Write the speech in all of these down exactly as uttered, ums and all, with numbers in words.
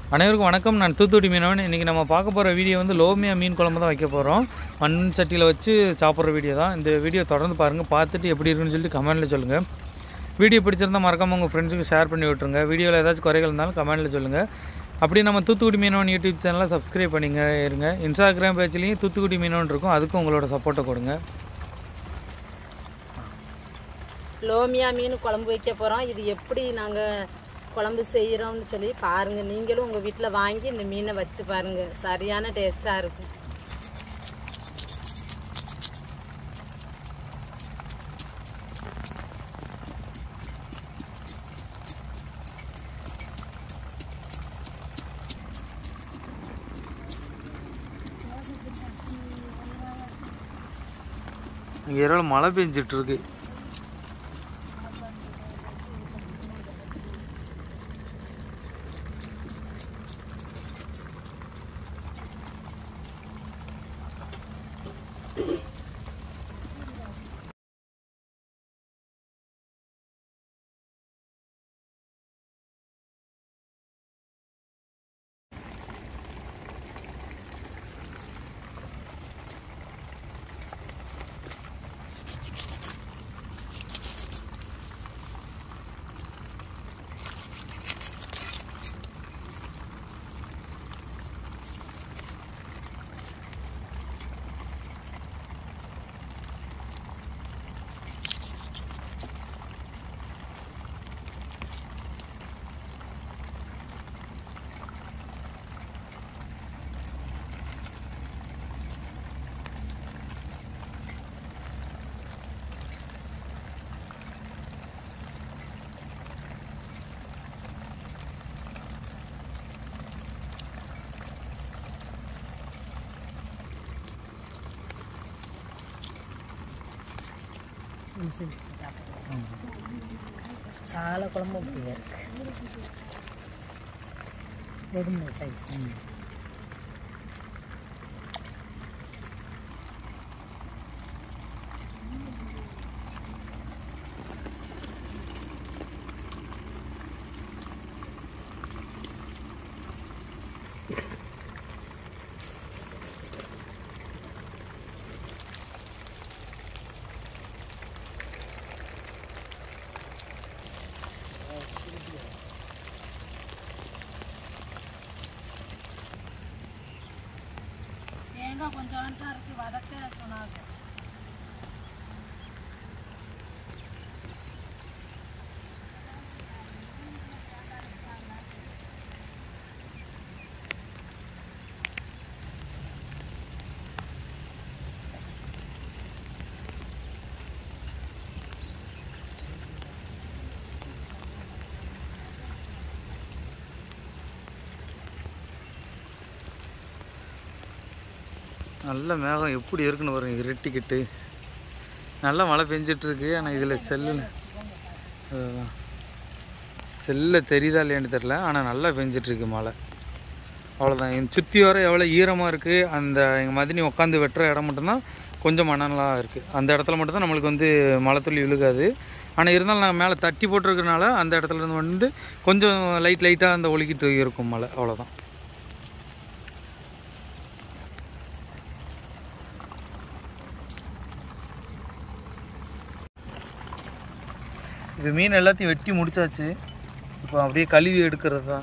அனைவருக்கும் வணக்கம். நான் தூத்துக்குடி மீனவன். இன்றைக்கி நம்ம பார்க்க போகிற வீடியோ வந்து லோமியா மீன் குழம்பு தான் வைக்க போகிறோம். மண் சட்டியில் வச்சு சாப்பிட்ற வீடியோ தான். இந்த வீடியோ தொடர்ந்து பாருங்கள். பார்த்துட்டு எப்படி இருக்குன்னு சொல்லிட்டு கமெண்ட்டில் சொல்லுங்கள். வீடியோ பிடிச்சிருந்தால் மறக்காமல் உங்கள் ஃப்ரெண்ட்ஸுக்கு ஷேர் பண்ணி விட்ருங்க. வீடியோவில் ஏதாச்சும் குறைகள் இருந்தாலும் கமெண்ட்டில் சொல்லுங்கள். அப்படி நம்ம தூத்துக்குடி மீனவன் யூடியூப் சேனலை சப்ஸ்கிரைப் பண்ணிங்க இருங்க. இன்ஸ்டாகிராம் பேஜ்லேயும் தூத்துக்குடி மீனவன் இருக்கும், அதுக்கும் உங்களோட சப்போர்ட்டை கொடுங்க. லோமியா மீன் குழம்பு வைக்க போகிறோம். இது எப்படி நாங்கள் குழம்பு செய்கிறோம்னு சொல்லி பாருங்கள். நீங்களும் உங்கள் வீட்டில் வாங்கி இந்த மீனை வச்சு பாருங்கள், சரியான டேஸ்ட்டாக இருக்கும். இங்கே இரவு மழை பெஞ்சிட்ருக்கு. చాలా కుழம்பு அப்படியே இருக்கு. வெறும் சைஸ். கொஞ்சம் இருக்கு வதக்க சொன்னாங்க. நல்ல மேகம் எப்படி இருக்குன்னு பாருங்க, இருட்டிக்கிட்டு நல்லா மழை பெஞ்சிட்ருக்கு. ஆனால் இதில் செல்லில் செல்லில் தெரியுதா இல்லையான்னு தெரில, ஆனால் நல்லா பெஞ்சிட்ருக்கு மழை. அவ்வளோதான். என் சுற்றி வர எவ்வளோ ஈரமாக இருக்குது. அந்த எங்கள் மதினி உட்காந்து வெட்டுற இடம் மட்டும்தான் கொஞ்சம் மணலாக இருக்குது. அந்த இடத்துல மட்டும்தான் நம்மளுக்கு வந்து மழை துளி விழுகாது. ஆனால் இருந்தாலும் நாங்கள் மேலே தட்டி போட்டிருக்கனால அந்த இடத்துல இருந்து வந்து கொஞ்சம் லைட் லைட்டாக அந்த ஒழுகிட்டு இருக்கும் மழை. அவ்வளோதான். இது மீன் எல்லாத்தையும் வெட்டி முடிச்சாச்சு. இப்போ அப்படியே கழுவி எடுக்கிறது தான்.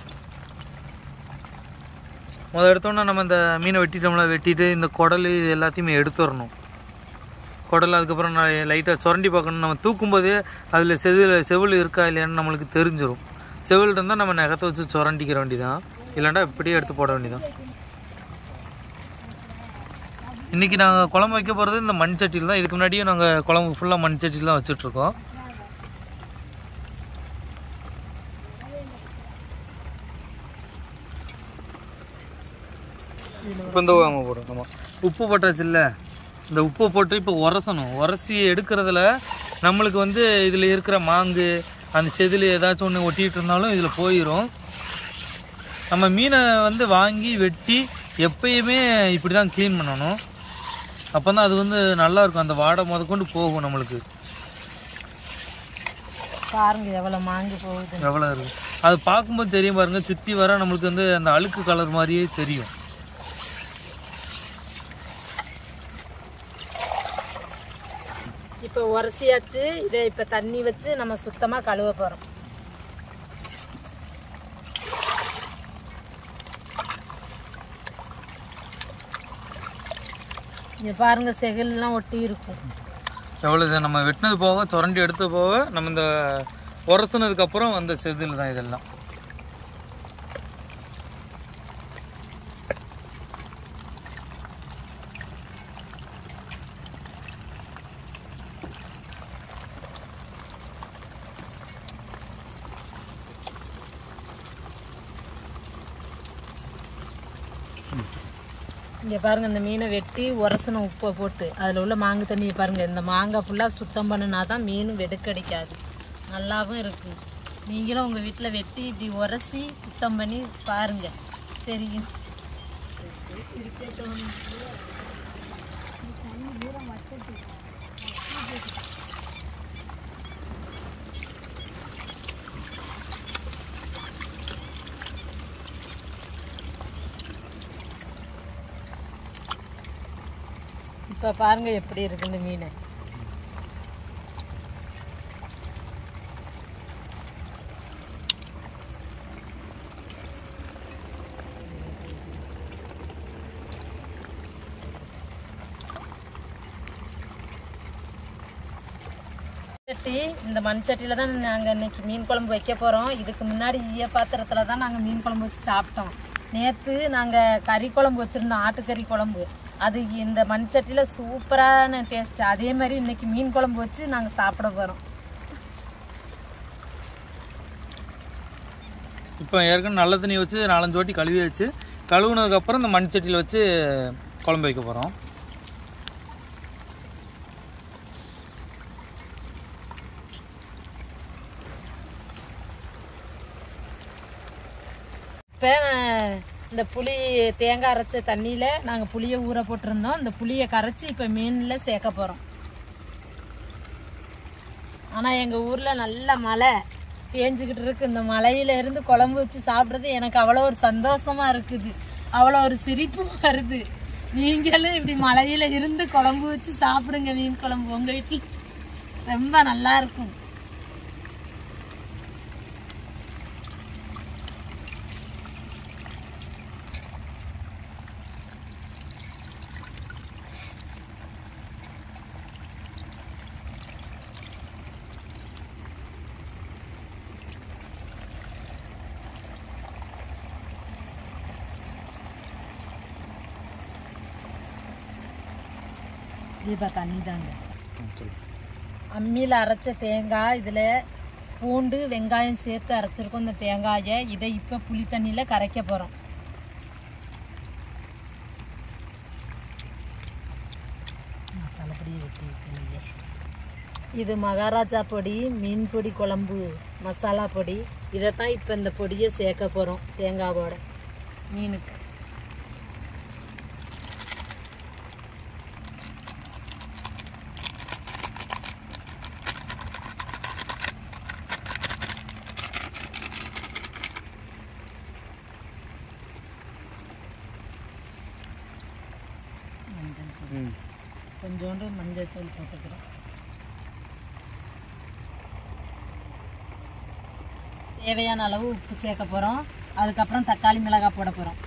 முதல் எடுத்தோன்னா நம்ம இந்த மீனை வெட்டிட்டோம்ல, வெட்டிட்டு இந்த குடல் இது எல்லாத்தையுமே எடுத்துடணும். குடல் அதுக்கப்புறம் நான் லைட்டாக சுரண்டி பார்க்கணும். நம்ம தூக்கும்போதே அதில் செதில் செவில் இருக்கா இல்லையான்னு நம்மளுக்கு தெரிஞ்சிடும். செவில் இருந்தால் நம்ம நகத்தை வச்சு சுரண்டிக்கிற வேண்டியதான், இல்லைண்டா இப்படியே எடுத்து போட வேண்டியதான். இன்றைக்கி நாங்கள் குழம்பு வைக்க போகிறது இந்த மண் சட்டியில் தான். இதுக்கு முன்னாடியே நாங்கள் குழம்பு ஃபுல்லாக மண் சட்டியில் தான் வச்சுட்ருக்கோம். இப்போ இந்த வாங்க போடுறோம். நம்ம உப்பு போட்டாச்சு இல்லை, இந்த உப்பை போட்டு இப்போ உரசணும். உரசி எடுக்கிறதுல நம்மளுக்கு வந்து இதில் இருக்கிற மாங்கு அந்த செதில் ஏதாச்சும் ஒன்று ஒட்டிகிட்டு இருந்தாலும் இதில் போயிடும். நம்ம மீனை வந்து வாங்கி வெட்டி எப்பயுமே இப்படி தான் க்ளீன் பண்ணணும். அப்போ தான் அது வந்து நல்லாயிருக்கும். அந்த வாடை முத கொண்டு போகும் நம்மளுக்கு. பாருங்க எவ்வளோ மாங்கி போகுது, எவ்வளோ இருக்குது. அது பார்க்கும்போது தெரியும் பாருங்க, சுற்றி வர நம்மளுக்கு வந்து அந்த அழுக்கு கலர் மாதிரியே தெரியும். இப்போ உரசியாச்சு. இதை இப்போ தண்ணி வச்சு நம்ம சுத்தமாக கழுவ போகிறோம். இங்கே பாருங்க, செகல்லாம் ஒட்டி இருக்கும். எவ்வளோ நம்ம வெட்டினது போக சுரண்டி எடுத்து போக நம்ம இந்த உரசுனதுக்கப்புறம் வந்த செதில் தான் இதெல்லாம். இங்கே பாருங்கள், இந்த மீனை வெட்டி உரசன உப்பை போட்டு அதில் உள்ள மாங்காய் தண்ணியை பாருங்கள். இந்த மாங்காய் ஃபுல்லாக சுத்தம் பண்ணினா தான் மீன் வெடுக்கடிக்காது, நல்லாவும் இருக்கும். நீங்களும் உங்கள் வீட்டில் வெட்டி இப்படி உரசி சுத்தம் பண்ணி பாருங்கள், தெரியும். இப்போ பாருங்க எப்படி இருக்கு இந்த மீன். சட்டி, இந்த மண் சட்டியில் தான் நாங்கள் இன்னைக்கு மீன் குழம்பு வைக்க போகிறோம். இதுக்கு முன்னாடி ஈய பாத்திரத்தில் தான் நாங்கள் மீன் குழம்பு வச்சு சாப்பிட்டோம். நேற்று நாங்கள் கறி குழம்பு வச்சுருந்தோம், ஆட்டுக்கறி குழம்பு. அது இந்த மண் சட்டியில் சூப்பரான டேஸ்ட். அதே மாதிரி இன்னைக்கு மீன் குழம்பு வச்சு நாங்கள் சாப்பிட போகிறோம். இப்போ ஏற்கனவே நல்ல தண்ணி வச்சு நாலஞ்சு வாட்டி கழுவி வச்சு கழுவுனதுக்கப்புறம் இந்த மண் சட்டியில் வச்சு குழம்பு வைக்க போகிறோம். இப்போ இந்த புளி தேங்காய் அரைச்ச தண்ணியில் நாங்கள் புளியை ஊற போட்டிருந்தோம். இந்த புளியை கரைச்சி இப்போ மீனில் சேர்க்க போகிறோம். ஆனால் எங்கள் ஊரில் நல்ல மழை பேஞ்சிக்கிட்டு இருக்கு. இந்த மழையிலேருந்து குழம்பு வச்சு சாப்பிட்றது எனக்கு அவ்வளோ ஒரு சந்தோஷமாக இருக்குது, அவ்வளோ ஒரு சிரிப்பு வருது. நீங்களும் இப்படி மழையில் இருந்து குழம்பு வச்சு சாப்பிடுங்க மீன் குழம்பு, உங்கள் வீட்டில் ரொம்ப நல்லா இருக்கும். இப்போ தண்ணி தாங்க. அம்மியில் அரைச்ச தேங்காய், இதில் பூண்டு வெங்காயம் சேர்த்து அரைச்சிருக்கோம். இந்த தேங்காயை இதை இப்போ புளி தண்ணியில் கரைக்க போகிறோம். மசாலா பொடியை வெட்டி இது மகாராஜா பொடி, மீன் பொடி குழம்பு மசாலா பொடி. இதைத்தான் இப்போ இந்த பொடியை சேர்க்க போகிறோம் தேங்காவோட மீனுக்கு. கொஞ்சோண்டு மஞ்சள் தூள் போட்டுக்கிறோம். தேவையான அளவு உப்பு சேர்க்க போகிறோம். அதுக்கப்புறம் தக்காளி மிளகாய் போட போகிறோம்.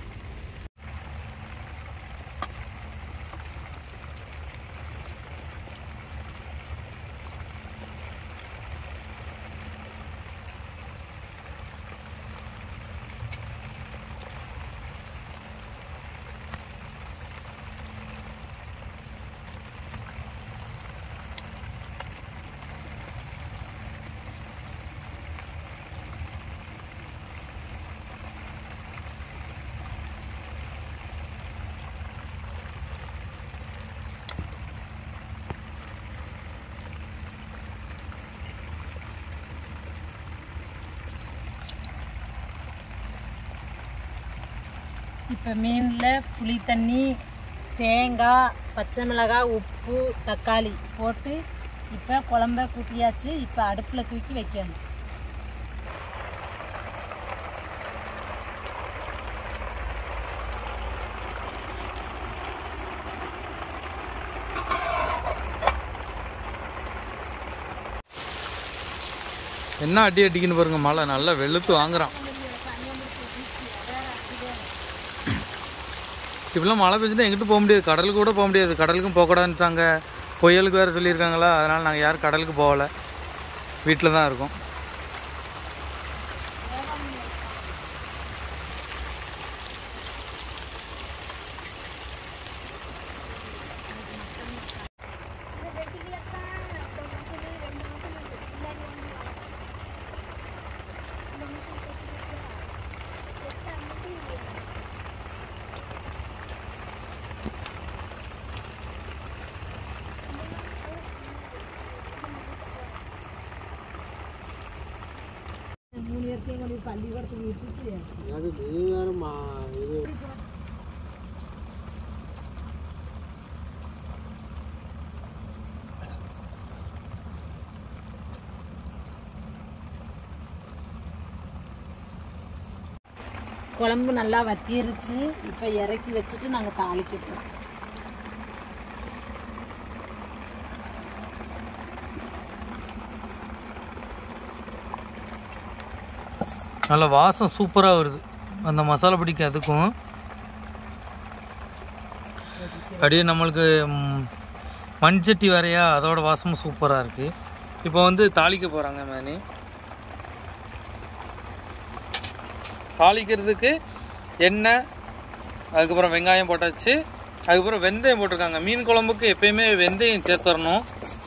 இப்போ மீனில் புளி தண்ணி, தேங்காய், பச்சை மிளகாய், உப்பு, தக்காளி போட்டு இப்போ குழம்ப கூட்டியாச்சு. இப்போ அடுப்பில் தூக்கி வைக்கணும். என்ன அடி அடிக்குன்னு பாருங்க, மழை நல்லா வெளுத்து வாங்குறான். இப்படிலாம் மழை பெஞ்சுன்னா எங்கிட்டு போக முடியாது, கடலுக்கு கூட போக முடியாது. கடலுக்கும் போகக்கூடாதுன்ட்டாங்க, புயலுக்கு வேறு சொல்லியிருக்காங்களா. அதனால் நாங்கள் யாரும் கடலுக்கு போகலை, வீட்டில் தான் இருக்கோம். பள்ளிக்கூடத்துக்கு விட்டுட்டு அது நீ வேறமா இது குழம்பு நல்லா வத்திருச்சு. இப்போ இறக்கி வச்சுட்டு நாங்கள் தாளிக்க போகிறோம். நல்ல வாசம் சூப்பராக வருது, அந்த மசாலா பிடிக்கும் அதுக்கும். அப்படியே நம்மளுக்கு மண் சட்டி வரையா, அதோட வாசமும் சூப்பராக இருக்குது. இப்போ வந்து தாளிக்க போகிறாங்க மேனி. தாளிக்கிறதுக்கு எண்ணெய், அதுக்கப்புறம் வெங்காயம் போட்டாச்சு, அதுக்கப்புறம் வெந்தயம் போட்டிருக்காங்க. மீன் குழம்புக்கு எப்பயுமே வெந்தயம் சேர்த்துடணும்.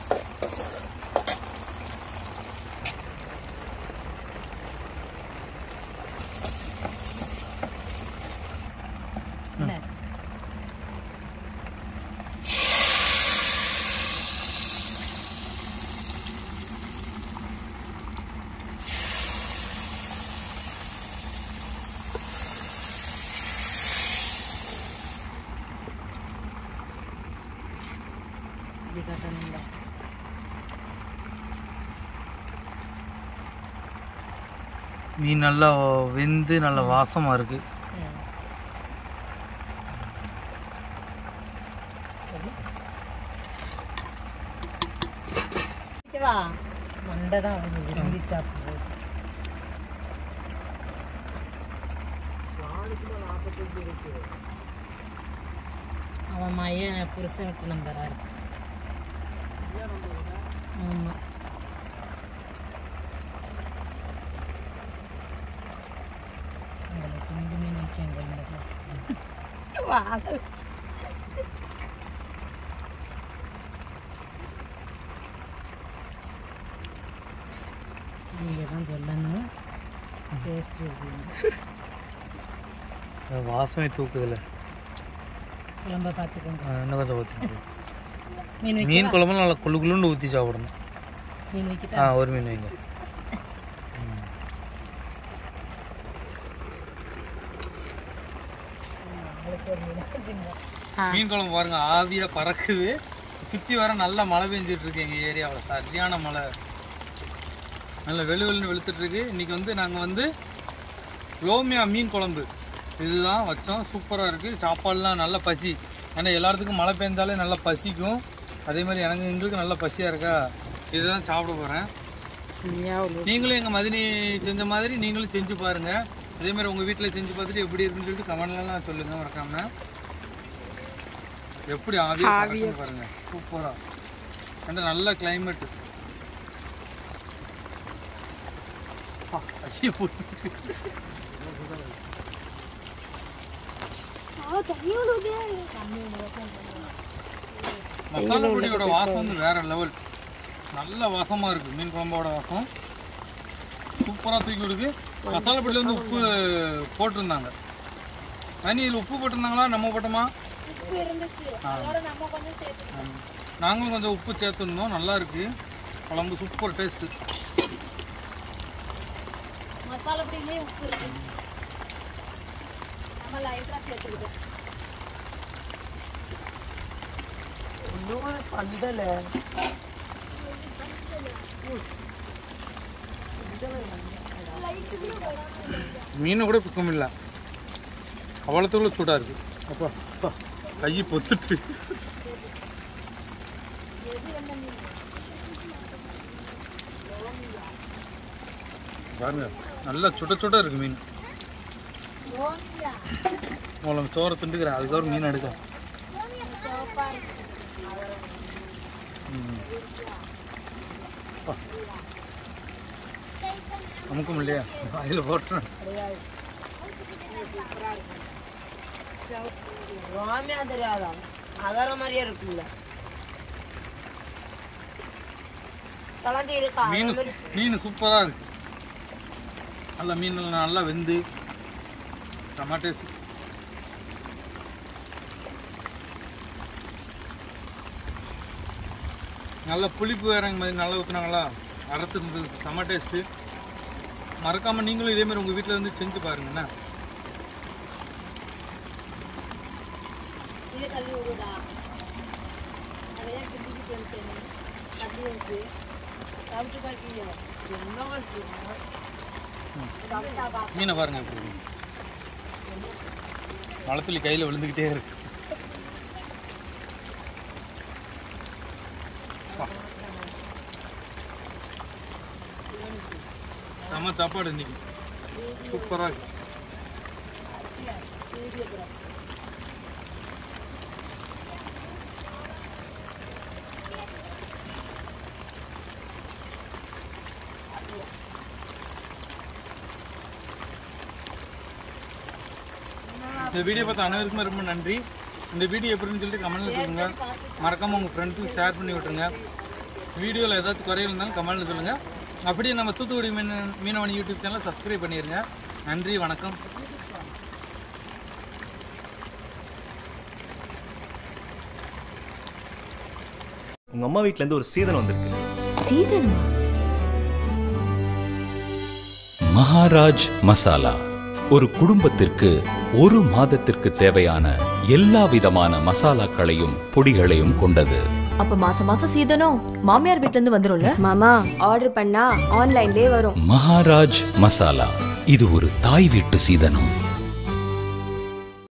மீன் நல்லா வெந்து நல்ல வாசமாக இருக்குது. மண்டை தான் விரும்பி சாப்பிடுறது. அவன் மையன் புருஷன் விட்டு நம்பரா இருக்கு. ஆமாம், துண்டு மீன் வைக்கங்க. நீங்கள் தான் சொல்லணும் டேஸ்ட் இருக்கு. வாசமே தூக்குதில்ல. குழம்ப பார்த்துக்கோங்க, இன்னும் கொஞ்சம் ஊற்றி. மீன் மீன் குழம்பு நல்லா குழு குழுன்னு ஊற்றி சாப்பிடணும். மீன் வைக்கிட்டா? ஆ, ஒரு மீன் வைங்க. மீன் குழம்பு பாருங்க, ஆவியா பறக்குது. சுற்றி வர நல்லா மழை பெஞ்சிட்டு இருக்கு எங்கள் ஏரியாவில், சரியான மழை. நல்ல வெளு வெளுன்னு வெளுத்துட்டு இருக்கு. இன்னைக்கு வந்து நாங்கள் வந்து லோமியா மீன் குழம்பு இதுதான் வச்சோம். சூப்பராக இருக்குது. சாப்பாடுலாம் நல்ல பசி, ஏன்னா எல்லாத்துக்கும் மழை பெஞ்சாலே நல்லா பசிக்கும். அதே மாதிரி எனக்கு எங்களுக்கு நல்லா பசியாக இருக்கா, இதுதான் சாப்பிட போகிறேன். நீங்களும் எங்கள் மதினி செஞ்ச மாதிரி நீங்களும் செஞ்சு பாருங்கள். அதே மாதிரி உங்கள் வீட்டில் செஞ்சு பார்த்துட்டு எப்படி இருக்குன்னு சொல்லிட்டு கமெண்ட்லாம் சொல்லுங்கள் மறக்காம. எப்படி ஆவியாக பாருங்கள், சூப்பராக. அந்த நல்ல கிளைமேட்டு. மசாலா பொடியோட வாசம் வந்து வேற லெவல், நல்ல வாசமா இருக்கு. மீன் குழம்போட வாசம் சூப்பரா தூக்கி விடுக்கு. மசாலா பொடியில வந்து உப்பு போட்டிருந்தாங்க. அனி இதில் உப்பு போட்டிருந்தாங்களா, நம்ம போட்டோமா? நாங்களும் கொஞ்சம் உப்பு சேர்த்துருந்தோம். நல்லா இருக்கு குழம்பு, சூப்பர் டேஸ்ட். மசாலா பொடியிலே உப்பு இருக்கு, நம்ம லைட்டா சேர்த்துக்கிட்டோம். பந்தல மீன் கூட பிக்கம் இல்லை, அவ்வளோத்துக்குள்ள சூடாக இருக்கு. அப்பா அப்பா கை பொத்துட்டு. பாருங்க நல்லா சுட சுட இருக்கு மீன். உங்களை சோறை திண்டுக்கிறேன், அதுக்கப்புறம் மீன் எடுக்க. நமக்கும் இல்லையா அதில் போட்டுறேன். தெரியாதா அதர மாதிரியே இருக்குல்ல மீன். மீன் சூப்பராக இருக்கு. நல்லா மீன் நல்லா வெந்து டமாட்டோ நல்லா புளிப்பு வேறங்க மாதிரி நல்லா ஊற்றுனாங்களா, அரைத்து இருந்தது செம்ம டேஸ்ட்டு. மறக்காமல் நீங்களும் இதேமாதிரி உங்கள் வீட்டில் வந்து செஞ்சு பாருங்கண்ணா. மீனை பாருங்க, மழத்துளி கையில் விழுந்துக்கிட்டே இருக்கு. செம சாப்பாடு இன்னைக்கு, சூப்பராக இருக்கு. இந்த வீடியோ பார்த்த அனைவருக்குமே ரொம்ப நன்றி. இந்த வீடியோ எப்படின்னு சொல்லிட்டு கமெண்ட்டில் சொல்லுங்கள். மறக்காமல் உங்கள் ஃப்ரெண்ட்ஸுக்கு ஷேர் பண்ணி விட்டுருங்க. வீடியோவில் ஏதாச்சும் குறைகள் இருந்தாலும் கமெண்ட்டில் சொல்லுங்கள். அப்படியே நம்ம தூத்துக்குடி மீன் மீனவனி யூடியூப் சேனலை சப்ஸ்கிரைப் பண்ணிடுங்க. நன்றி, வணக்கம். உங்கள் அம்மா வீட்டிலேருந்து ஒரு சீதனம் வந்திருக்கு. சீதனம்? மகாராஜ் மசாலா ஒரு குடும்பத்திற்கு ஒரு மாதத்திற்கு தேவையான எல்லா விதமான மசாலாக்களையும் பொடிகளையும் கொண்டது. அப்ப மாசம் மாசம் சீதனம் மாமியார் வீட்ல இருந்து வந்துரும்ல? மாமா ஆர்டர் பண்ணா ஆன்லைன்லயே வரும். மகாராஜ் மசாலா இது ஒரு தாய் வீட்டு சீதனம்.